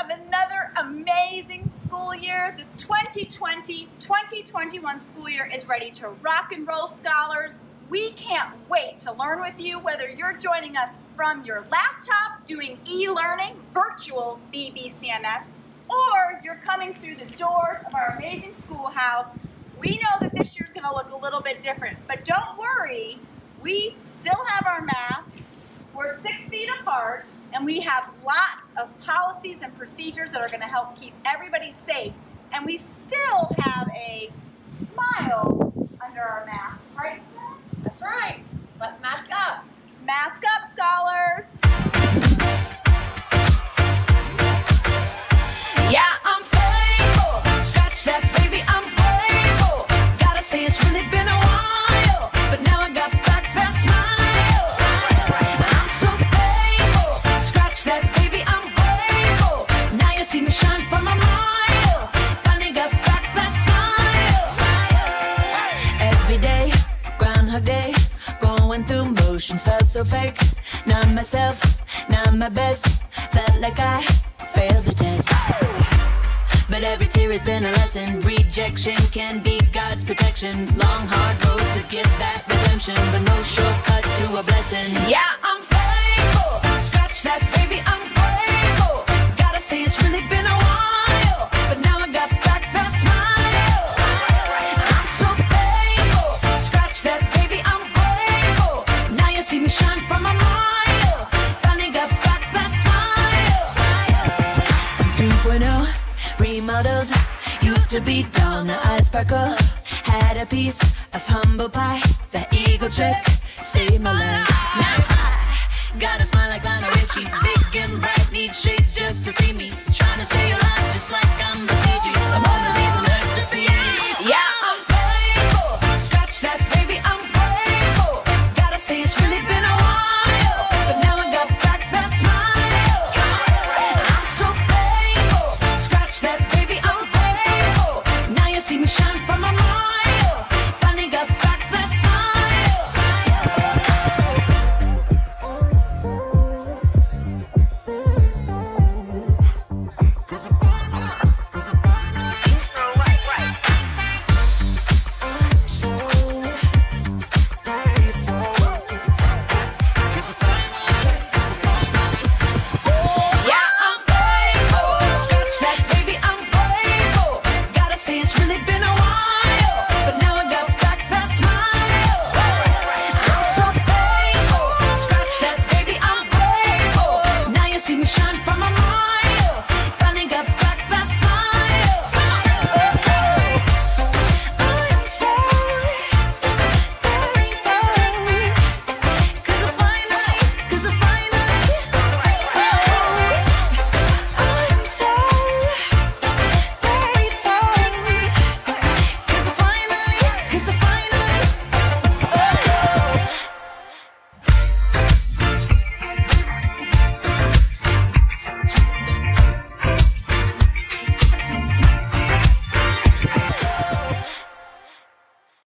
of another amazing school year. The 2020-2021 school year is ready to rock and roll, scholars. We can't wait to learn with you, whether you're joining us from your laptop doing e-learning, virtual BBCMS, or you're coming through the doors of our amazing schoolhouse. We know that this year's going to look a little bit different, but don't worry. We still have our masks. We're 6 feet apart, and we have lots of policies and procedures that are going to help keep everybody safe. And we still have a smile under our masks, right, Seth? That's right. Let's mask up. Mask up, scholars. Yeah, I'm faithful. Scratch that, baby, I'm grateful. Gotta say it's really been a while, but now I got back that smile. I'm so faithful. Scratch that, baby, I'm grateful. Now you see me shine from a mile. Finally got back that smile. Every day, Groundhog Day, going through motions, felt so fake. Not myself, not my best. Felt like I failed the test. But every tear has been a lesson. Rejection can be God's protection. Long, hard road to get that redemption, but no shortcuts to a blessing. Yeah, I'm faithful. Scratch that, baby, I'm grateful. Gotta say it's really been a while, but now I got back that smile. I'm so faithful. Scratch that, baby, I'm grateful. Now you see me shine from a mile. Finally got back that smile. I'm 2.0. Remodeled, used to be dull, now I sparkle. Had a piece of humble pie, that eagle trick saved my life. Now I got a smile like Lionel Richie, big and bright, need shades just to see me. Trying to stay alive.